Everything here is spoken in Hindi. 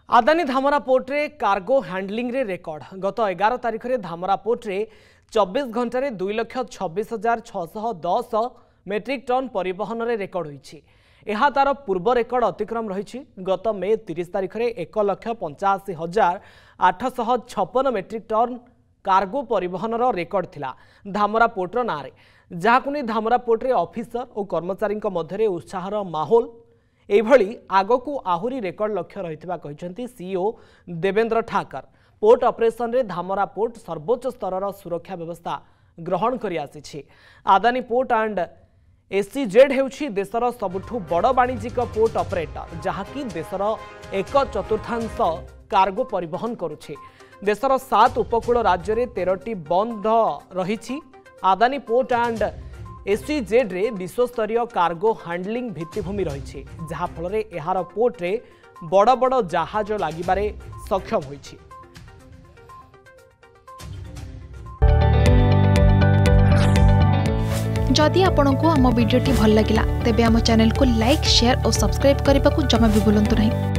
आदानी धामरा पोर्ट रे कार्गो हैंडलिंग रे रेकर्ड गत 11 तारिख रे धामरा पोर्ट रे 24 घंटे 2,26,610 मेट्रिक टन परिवहन रे रेकर्ड होईछि। एहा तार पूर्व रेकर्ड अतिक्रम रही। गत मे 30 तारिख रे 1,85,856 मेट्रिक टन कार्गो परिवहन रो रेकर्ड थिला धामरा पोर्ट रो नारे, जहाकु नै धामरा पोर्ट रे ऑफिसर और कर्मचारी मध्य उत्साहर माहौल एभली आगकू आहुरी रेकर्ड लक्ष्य रही CEO Devendra Thakar. Port operation रे धामरा पोर्ट सर्वोच्च स्तर सुरक्षा व्यवस्था ग्रहण करि आसिछि। आदानी पोर्ट एंड एसईजेड हेउछि देशर सबुठु बड़ वाणिज्यिक पोर्ट ऑपरेटर, जहाकी देशर 1/4 कार्गो परिवहन करुछि। देशर 7 उपकूल राज्य रे 13टी बंद रही। आदानी पोर्ट एंड एसईजेड रे विश्वस्तरीय कार्गो हैंडलिंग भित्तिभूमि रही, जहा फल रे एहार पोर्ट रे बड़ बड़ जहाज लागिबारे सक्षम होईछि। जदि आपंक आम भिडी भल लगा तेब आम चैनल को लाइक, शेयर और सब्सक्राइब करने को जमा भी भूलु नहीं।